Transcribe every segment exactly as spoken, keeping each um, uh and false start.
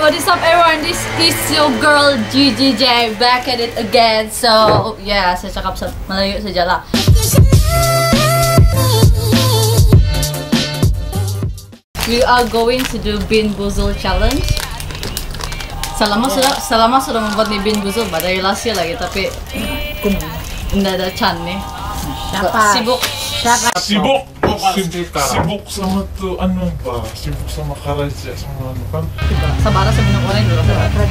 what is up everyone? This is your girl G G J back at it again. So, yeah, saya cakap Melayu saja lah. We are going to do Bean Boozled challenge. Selama sudah selama sudah membuat nih Bean Boozled, badai lasi lagi tapi tidak ada Chan nih. Siapa? Sibuk. Siapa? Sibuk. Sibuk, sibuk sama tuh anu pa, sibuk sama Karaja sama anu kan. Sabara sa minum orang dulu.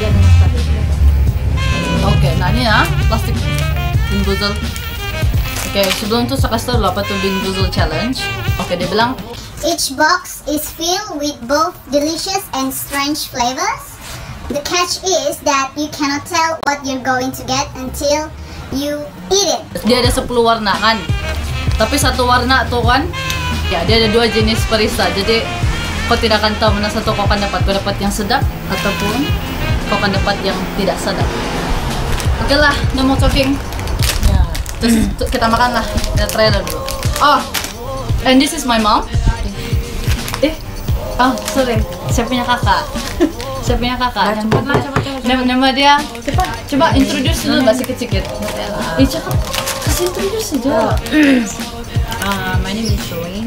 Oke, nah ini ya plastik Bean Boozled. Oke, sebelum itu saya kasih tahu dulu apa tuh Bean Boozled challenge. Oke, dia bilang each box is filled with both delicious and strange flavors. The catch is that you cannot tell what you're going to get until you eat it. Dia ada sepuluh warna kan. Tapi satu warna tuh kan, ya dia ada dua jenis perisa. Jadi kau tidak akan tahu mana satu kau akan dapat. Kau dapat yang sedap ataupun kau akan dapat yang tidak sedap. Oke lah, no more talking. Ya. Terus kita makan lah. Kita try dulu. Oh, and this is my mom. Eh, oh sorry, saya punya kakak. Saya punya kakak. Nah, cepat lah, cepat, cepat, cepat. Nama, nama dia. Cepat, coba introduce dulu bahasa sikit-sikit. Eh, cakap. Kasih introduce saja. Uh, my name is Showing.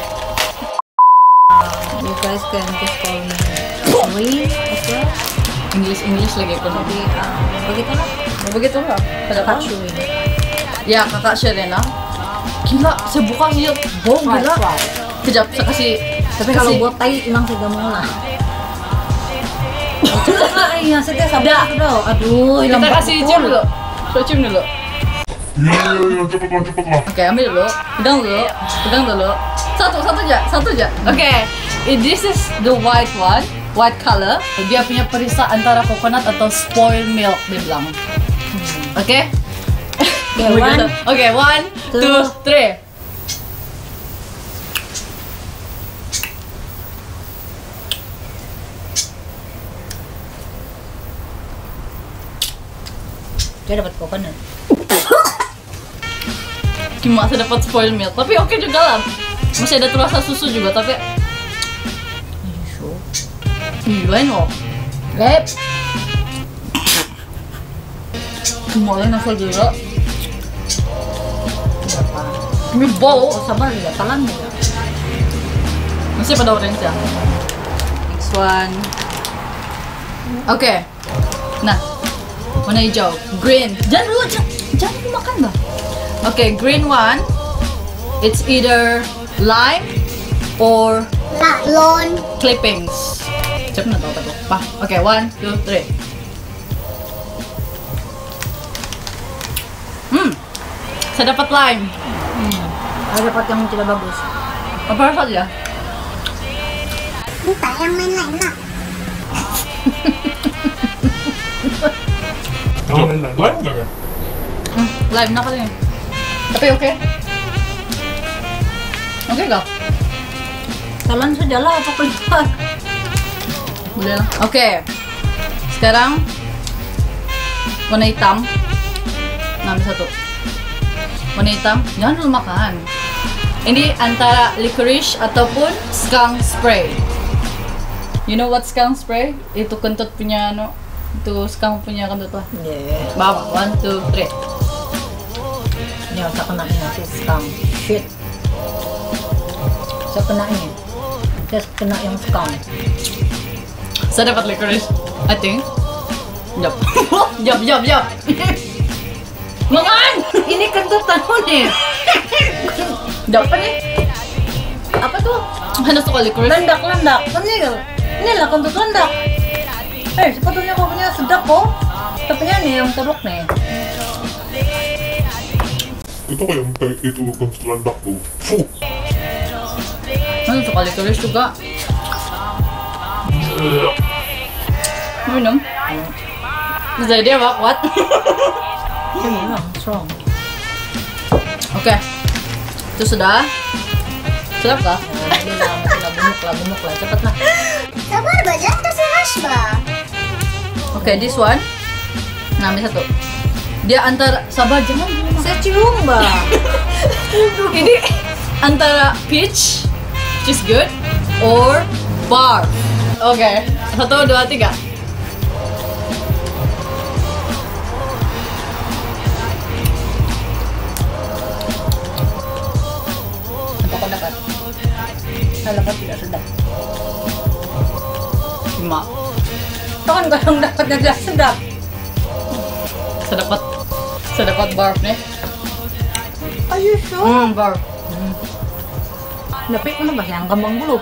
Uh, you guys can just call me Showing as well. English English lagi pun. Jadi uh, begitulah. Begitulah. Kakak Showing. Ya, kakak Sherena. Gila, saya buka lihat. Wow, gila. Kejap, saya kasih. Tapi kalau buat tai emang saya gak mau lah. Iya, saya sabar dulu. Aduh, kita kasih cium dulu. Coba cium dulu. Iya, iya, iya, cepet lah, cepet lah. Oke, ambil dulu. Pegang dulu. Pegang dulu. Satu, satu aja, satu aja. Oke, this is the white one, white color. Dia punya perisa antara coconut atau spoiled milk, dia bilang. Oke. Oke, one. Oke, one, two, three. Dia dapat coconut. Cuma saya dapat spoiled milk, tapi oke juga lah. Masih ada rasa susu juga, tapi gila loh. Gap. Semuanya nasi juga. Ini bau. Oh, sabar ya, talan ya. Masih pada orange ya. Next one. Oke. Nah, warna hijau, green. Jangan dulu, jangan, jangan dimakan dah. Oke, okay, green one. It's either lime or Lawn clippings. Cepat na tahu tahu. Pa. Oke, okay, one, two, three. Hmm, saya dapat lime. Hmm. Saya dapat yang tidak bagus. Apa saja? minta yang lain-lain lah. Lime nggak kan? Hmm, lime na kali. Tapi oke. Okay. Oke okay, gak? Talan saja lah, apa keluar. Boleh lah. Oke. Okay. Sekarang warna hitam. Nah, ambil satu. Warna hitam. Jangan dulu makan. Ini antara licorice ataupun skunk spray. You know what skunk spray? Itu kentut punya no. Itu skunk punya kentut lah. Yeah. Bawa. One, two, three. Ya, saya kena ini si skunk. Shit. Saya kena ini. Saya kena yang skunk. Saya dapat licorice, I think. Jap. Jap, jap, jap. Makan! Ini kentut tahu nih. Jap apa nih? Apa tuh? Ano suka licorice? Lendak, lendak. Ini ini lah kentut lendak. Eh, sepatunya kok punya sedap kok. Tapi ini yang teruk nih. Itu kayak kayak itu kentut landak tuh. Fuh. Ano suka licorice juga? Minum. Jadi dia kuat. Ini memang strong. Oke. Itu sudah. Sedap kah? Ini lah, lah bumuk lah, bumuk lah. Cepet lah. Sabar ba, jangan kasih hash ba. Oke, this one. Nah, ambil satu. Dia antara sabar jangan dulu. Saya cium, Mbak. Ini antara peach, which is good, or barf. Oke, okay. Satu, dua, tiga. Koko dapat. Saya dapat tidak sedap. Lima. Kau kan kadang dapatnya tidak sedap. Saya dapat, saya dapat barf nih. Are you sure? Hmm, barf. Tapi kenapa sih yang kembang bulu?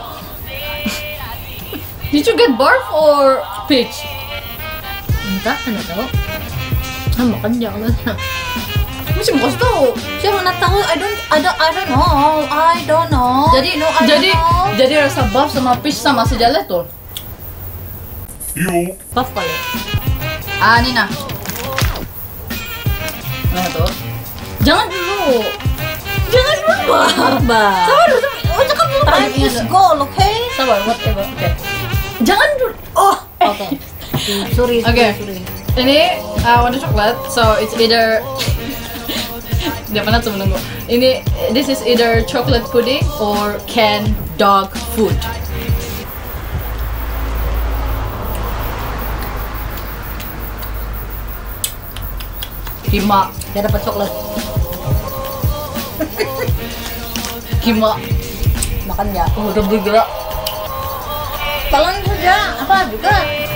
Did you get barf or peach? Entah, anda tahu? Ah, makan jangan. Masih mau kasih tahu. Saya mana tahu? I don't, I don't, I don't know. I don't know. Jadi, no, I jadi, don't know. jadi rasa barf sama peach sama sejalan tuh. Yo. Puff kali. Ah, ini nah. Nah tuh. Jangan dulu. Jangan dulu. Sabar. Sabar dulu. Oh, cakap dulu. Time is goal, okay? Sabar, whatever. Oke. Jangan dulu. Oh. Oke. Sorry, sorry, Oke. sorry. Ini uh, Wonder Chocolate, so it's either dia pernah tuh menunggu. Ini this is either chocolate pudding or canned dog food. Kima, Dia dapat coklat. kima. Makan ya. Oh, udah bergerak. Telan saja. Apa juga?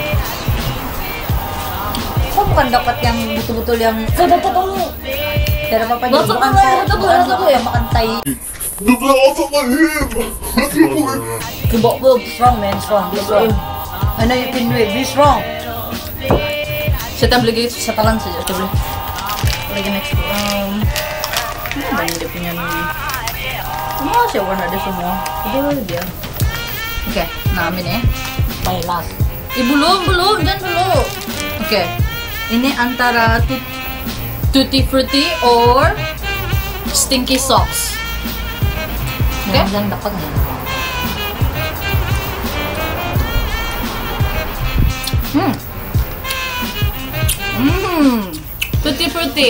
Kok bukan dapat yang betul-betul yang saya dapat kamu. Saya dapat apa Dapat bukan apa ya? bukan Dapat, dapat. bukan yang makan tai. Duduk otak mahir. Kebok bel strong man, strong, be strong. I know you can do it, be strong. Saya tambah lagi setelan saja, coba. Lagi next. Um, mana yang dia punya ini? Semua sih warna ada semua. Itu dia. Oke, nah ini. My last. Eh, belum, belum, jangan dulu. Oke, ini antara tut- tutti frutti or stinky socks. Oke, Yang yang dapat nggak? hmm, hmm, tutti frutti.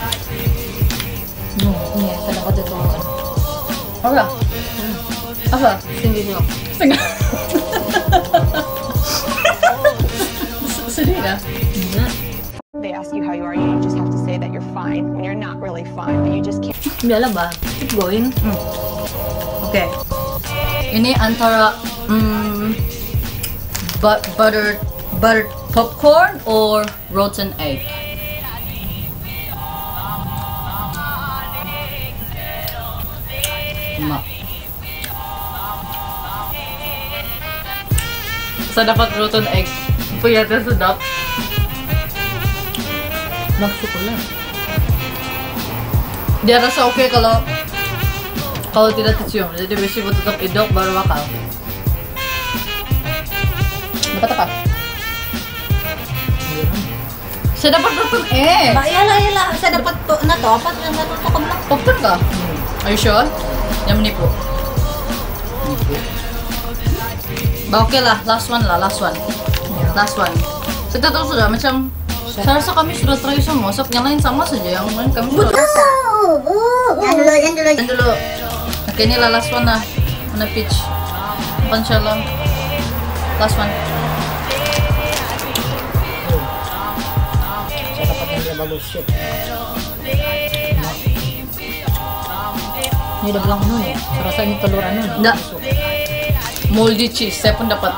Hmm, ini saya dapat itu. Apa? Apa? Tinggi dia. Setengah. Sedih dah. They ask you how you are, you just have to say that you're fine when you're not really fine, but you just can't. Biarlah bah, keep going. Hmm. Oke, ini antara mm, but buttered buttered popcorn or rotten egg. Lima. Saya dapat rotten egg. Kelihatan sedap. Nagsukulan. Dia rasa oke kalau kalau tidak dicium. Jadi besi buat tetap idok baru bakal. Dapat apa? Saya dapat rotten egg. Mbak, iyalah, iyalah. Saya dapat to, na to, apa yang dapat to kamu? Popcorn kah? Are you sure? Yang menipu. Bah, oke lah, last one lah, last one. Last one. Kita tahu sudah macam saya rasa kami sudah try semua. Sok nyalain sama saja yang lain kami sudah. Ooh, ooh. Jangan dulu, jangan dulu. Jangan dulu. Oke, ini lah last one lah. Mana peach? Makan shalom. Last one. Saya dapat yang dia bagus shit. Ini udah bilang anu nih. Saya rasa ini telur anu. nih. Enggak. Moldy cheese. Saya pun dapat.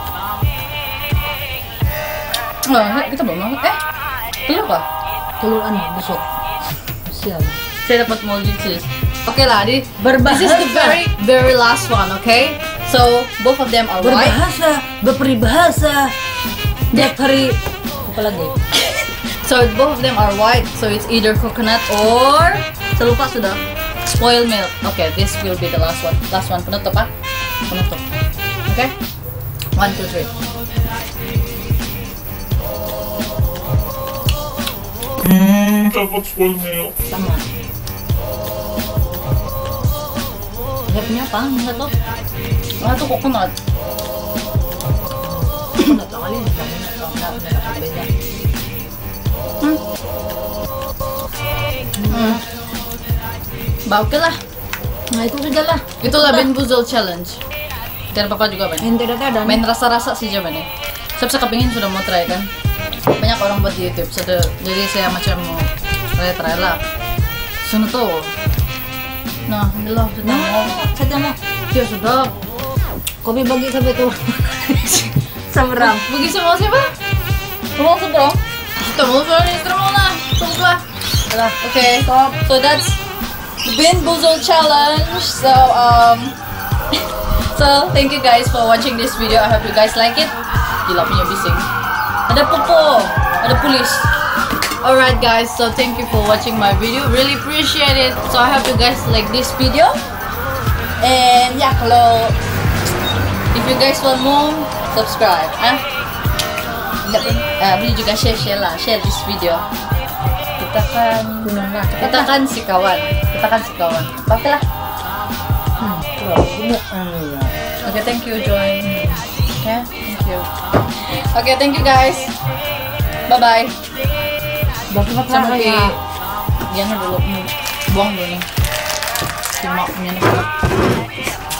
Wah, kita belum makan. Eh, telur kah? Telur anu busuk. Sial. Saya dapat moldy cheese. Oke lah, di Berbahasa. this is the very very last one, okay? So both of them are white. Berbahasa, berperibahasa. Tiap hari apa lagi? So both of them are white. So it's either coconut or saya lupa sudah. Spoiled milk. Okay, this will be the last one. Last one, penutup ah. Penutup. Okay? One, two, three. Hmm, dapat spoil milk. Sama. Dia punya apa? Enggak tahu. Ah, itu coconut. Enggak tahu kali. Enggak tahu. Enggak tahu beda. Hmm. Hmm. Bah, oke lah. Nah itu saja lah. Itulah Bean Boozled challenge. Dan papa juga banyak. Yang tidak ada. Main rasa-rasa sih jaman nih. Saya kepingin sudah mau try kan. Banyak orang buat di YouTube. Jadi saya macam mau try try lah. Suno tuh. Nah, inilah sedap. Sedap mo. Dia sedap. Kopi bagi sabi tu. Seberang. Bagi sama siapa? Semua seberang. Kita mau ni, kita mau lah. Tunggulah. Okay, so that's the Bean Boozled challenge. So um, so thank you guys for watching this video. I hope you guys like it. Gila punya bising. Ada popo, ada polis. Alright guys, so thank you for watching my video. Really appreciate it. So I hope you guys like this video. And ya, kalau if you guys want more, subscribe. Ah, uh, boleh juga share-share lah, share this video. Kita kan, kita kan si kawan, kita kan si kawan. Oke lah. Oke, thank you join. Oke, thank you. Oke, thank you guys. Bye bye. Sama kayak yan na dulu, buang dulu. Simak niya na pala.